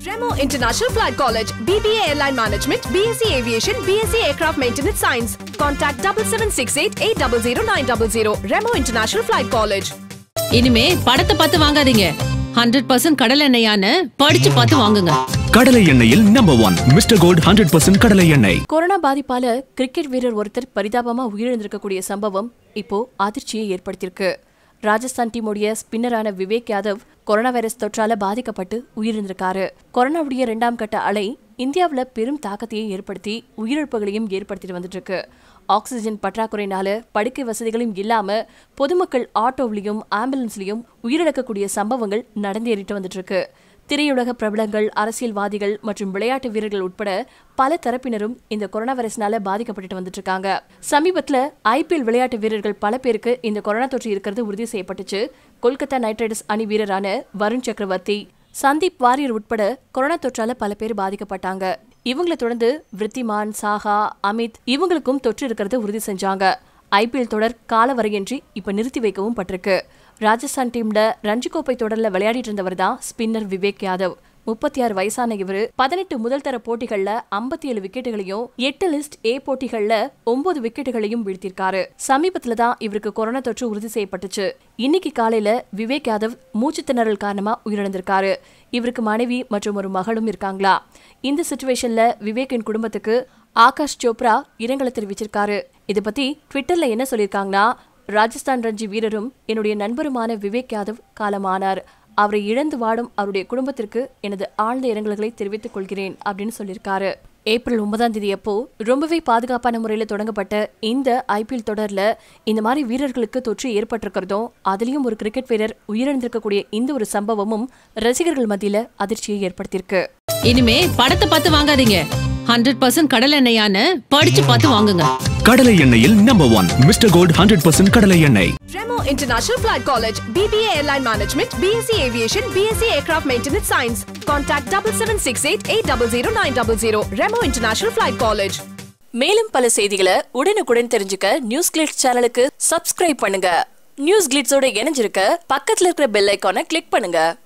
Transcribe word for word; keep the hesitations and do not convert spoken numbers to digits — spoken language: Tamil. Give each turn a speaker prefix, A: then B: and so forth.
A: Remo International Flight College, B B A Airline Management, B S c Aviation, B S c Aircraft Maintenance Science. Contact seven seven six eight eight zero zero nine zero zero. Remo International Flight College.
B: இனிமே படத்தை பார்த்து வாங்காதீங்க. hundred percent கடலை எண்ணெயான்னு படிச்சு பார்த்து வாங்குங்க.
C: கடலை எண்ணெயில் number one mister gold hundred percent கடலை எண்ணெய்.
D: கொரோனா பாதிப்பால கிரிக்கெட் வீரர் ஒருத்தர் பரிதாபமா உயிரிழந்திருக்கக்கூடிய சம்பவம் இப்போ அதிர்ச்சியை ஏற்படுத்தியிருக்கு. ராஜஸ்தான் டீமுடைய ஸ்பின்னரான விவேக் யாதவ் கொரோனா வைரஸ் தொற்றால பாதிக்கப்பட்டு உயிரிழந்திருக்காரு. கொரோனாவுடைய இரண்டாம் கட்ட அலை இந்தியாவில் பெரும் தாக்கத்தையும் ஏற்படுத்தி உயிரிழப்புகளையும் ஏற்படுத்திட்டு வந்துட்டு இருக்கு. ஆக்சிஜன் பற்றாக்குறையினால படுக்கை வசதிகளும் இல்லாம பொதுமக்கள் ஆட்டோவிலையும் ஆம்புலன்ஸ்லயும் உயிரிழக்கக்கூடிய சம்பவங்கள் நடந்தேறிட்டு வந்துட்டு இருக்கு. திரையுலக பிரபலங்கள், அரசியல்வாதிகள் மற்றும் விளையாட்டு வீரர்கள் உட்பட பல தரப்பினரும் இந்த கொரோனா வைரஸ்னால பாதிக்கப்பட்டு வந்துட்டு இருக்காங்க. சமீபத்துல ஐபிஎல் விளையாட்டு வீரர்கள் பல பேருக்கு இந்த கொரோனா தொற்று இருக்கிறது உறுதி செய்யப்பட்டுச்சு. கொல்கத்தா நைட் ரைடர்ஸ் அணி வீரரான வருண் சக்கரவர்த்தி, சந்தீப் வாரியர் உட்பட கொரோனா தொற்றால பல பேர் பாதிக்கப்பட்டாங்க. இவங்களை தொடர்ந்து விருத்திமான், சாஹா, அமித் இவங்களுக்கும் தொற்று இருக்கிறத உறுதி செஞ்சாங்க. ஐபிஎல் தொடர் காலவரையின்றி இப்ப நிறுத்தி வைக்கவும் பட்டிருக்கு. ராஜஸ்தான் டீம்ல ரஞ்சி கோப்பை தொடர்ல விளையாடிட்டு இருந்தவர் தான் ஸ்பின்னர் விவேக் யாதவ். முப்பத்தி ஆறு வயசான இவரு பதினெட்டு முதல் தர போட்டிகள்ல ஐம்பத்தி ஏழு விக்கெட்டுகளையும் எட்டு லிஸ்ட் ஏ போட்டிகள்ல ஒன்பது விக்கெட்டுகளையும் வீழ்த்திருக்காரு. சமீபத்துல தான் இவருக்கு கொரோனா தொற்று உறுதி செய்யப்பட்டுச்சு. இன்னைக்கு காலையில விவேக் யாதவ் மூச்சு திணறல் காரணமா உயிரிழந்திருக்காரு. இவருக்கு மனைவி மற்றும் ஒரு மகளும் இருக்காங்களா. இந்த சிச்சுவேஷன்ல விவேக்கின் குடும்பத்துக்கு ஆகாஷ் சோப்ரா இரங்கலை தெரிவிச்சிருக்காரு. இதை பத்தி ட்விட்டர்ல என்ன சொல்லியிருக்காங்கன்னா, ராஜஸ்தான் ரஞ்சி வீரரும் என்னுடைய நண்பருமான விவேக் யாதவ் காலமானார். அவரை இழந்து வாடும் அவருடைய குடும்பத்திற்கு எனது ஆழ்ந்த இரங்கல்களை தெரிவித்துக் கொள்கிறேன் அப்படின்னு சொல்லியிருக்காரு. ஏப்ரல் ஒன்பதாம் தேதி அப்போ ரொம்பவே பாதுகாப்பான முறையில் தொடங்கப்பட்ட இந்த ஐபிஎல் தொடர்ல இந்த மாதிரி வீரர்களுக்கு தொற்று ஏற்பட்டிருக்கிறதும் அதுலயும் ஒரு கிரிக்கெட் வீரர் உயிரிழந்திருக்கக்கூடிய இந்த ஒரு சம்பவமும் ரசிகர்கள் மத்தியில அதிர்ச்சியை ஏற்படுத்தியிருக்கு.
B: இனிமே படத்தை பார்த்து வாங்காதீங்க. hundred percent கடலை எண்ணெயான்னு படிச்சு பார்த்து வாங்குங்க.
C: கடலை எண்ணெயில் number one mister gold hundred percent கடலை எண்ணெய்.
A: Remo International Flight College, B B A Airline Management, B S c Aviation, B S c Aircraft Maintenance Science. Contact seven seven six eight eight zero zero nine zero zero. Remo International Flight College.
D: மேலும் பல செய்திகளை உடனுக்குடன் தெரிஞ்சுக்க நியூஸ் கிளிட்ஸ் சேனலுக்கு சப்ஸ்கிரைப் பண்ணுங்க. நியூஸ் கிளிட்ஸோட இணைஞ்சிருக்க பக்கத்துல இருக்கிற பெல் ஐகானை கிளிக் பண்ணுங்க.